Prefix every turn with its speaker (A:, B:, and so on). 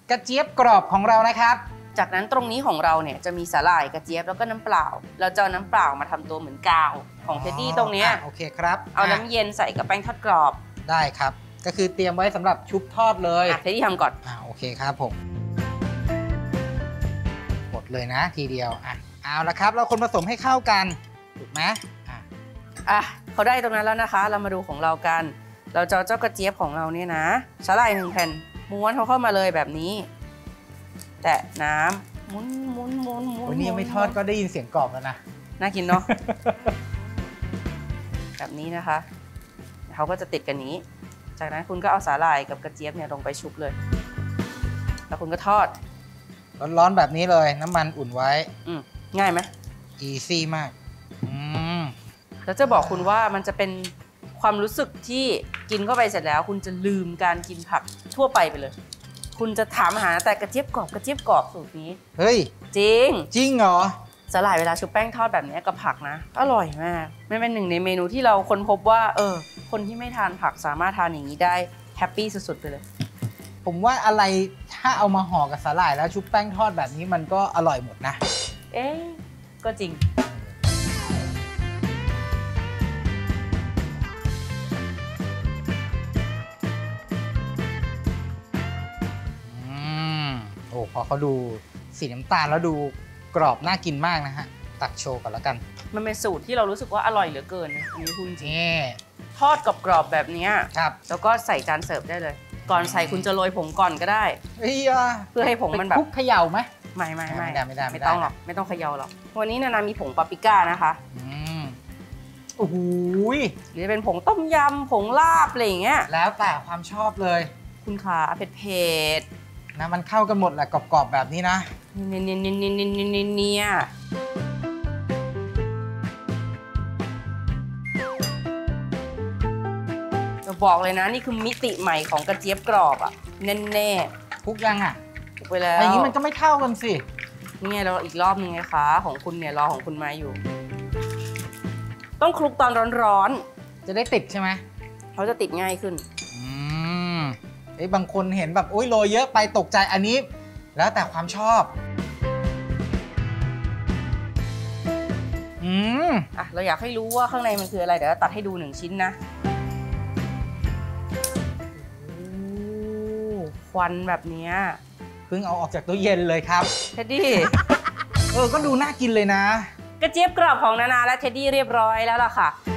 A: กระเจี๊ยบกรอบของเรานะครับ
B: จากนั้นตรงนี้ของเราเนี่ยจะมีสาหร่ายกระเจี๊ยบแล้วก็น้ำเปล่าเราจะเอาน้ำเปล่ามาทำตัวเหมือนกาวของเท็ดดี้ตรงนี้
A: โอเคครับ
B: เอาน้ำเย็นใส่กับแป้งทอดกรอบ
A: ได้ครับก็คือเตรียมไว้สำหรับชุบทอดเลย
B: เท็ดดี้ทำก่อน
A: โอเคครับผมหมดเลยนะทีเดียวเอาละครับเราคนผสมให้เข้ากันถูกไหม
B: เขาได้ตรงนั้นแล้วนะคะเรามาดูของเรากันเราจะเจ้ากระเจี๊ยบของเราเนี่ยนะสาหร่าย1 แผ่นม้วนเขาเข้ามาเลยแบบนี้แตะน้ำม้วน
A: วันนี้ยังไม่ทอดก็ได้ยินเสียงกรอบแล้วนะ
B: น่ากินเนาะ แบบนี้นะคะเขาก็จะติดกันนี้จากนั้นคุณก็เอาสาหร่ายกับกระเจี๊ยบเนี่ยลงไปชุบเลยแล้วคุณก็ทอด
A: ร้อนๆแบบนี้เลยน้ำมันอุ่นไว้
B: ง่ายไหม
A: อีซี่มาก
B: แล้วจะบอกคุณว่ามันจะเป็นความรู้สึกที่กินเข้าไปเสร็จแล้วคุณจะลืมการกินผักทั่วไปเลยคุณจะถามหาแต่กระเจี๊ยบกรอบสูตรนี้
A: เฮ้ย
B: จริง
A: เหรอ
B: สาหร่ายเวลาชุบแป้งทอดแบบนี้กับผักนะอร่อยมากไม่เป็นหนึ่งในเมนูที่เราค้นพบว่าคนที่ไม่ทานผักสามารถทานอย่างนี้ได้แฮปปี้สุดๆไปเลย
A: ผมว่าอะไรถ้าเอามาห่อกับสาหร่ายแล้วชุบแป้งทอดแบบนี้มันก็อร่อยหมดนะ
B: ก็จริง
A: พอเขาดูสีน้ำตาลแล้วดูกรอบน่ากินมากนะฮะตักโชว์ก่อนแล้วกัน
B: มันเป็นสูตรที่เรารู้สึกว่าอร่อยเหลือเกินนะอันนี้คุณจริงทอดกรอบแบบนี้
A: ครับ
B: แล้วก็ใส่จานเสิร์ฟได้เลยก่อนใส่คุณจะโรยผงก่อนก็ได้เพื่อให้ผงมันแบบ
A: คลุกเขย่าไหม
B: ไม่ต้องหรอกไม่ต้องเขย่าหรอกวันนี้นามีผงปาปริก้านะคะ
A: โอ้โห
B: หรือเป็นผงต้มยำผงลาบอะไรอย่างเงี้ย
A: แล้วแต่ความชอบเลย
B: คุณขาเผ็ด
A: นะมันเข้ากันหมดแหละกรอบๆแบบนี้นะ
B: เนี่ยจะบอกเลยนะนี่คือมิติใหม่ของกระเจี๊ยบกรอบแน่
A: คลุกยัง
B: คลุกไปแล้ว
A: อย่างนี้มันก็ไม่เท่ากันสิ
B: นี่ไงเราอีกรอบนึงไงคะของคุณเนี่ยรอของคุณมาอยู่ต้องคลุกตอนร้อน
A: ๆจะได้ติดใช่ไหม
B: เขาจะติดง่ายขึ้น
A: บางคนเห็นแบบโอ๊ยโรยเยอะไปตกใจอันนี้แล้วแต่ความชอบ
B: เราอยากให้รู้ว่าข้างในมันคืออะไรเดี๋ยวตัดให้ดู1 ชิ้นนะควันแบบนี้
A: เพิ่งเอาออกจากตู้เย็นเลยครับ
B: เท็ดดี้
A: ก็ดูน่ากินเลยนะ
B: กระเจี๊ยบกรอบของนานาและเท็ดดี้เรียบร้อยแล้วล่ะค่ะ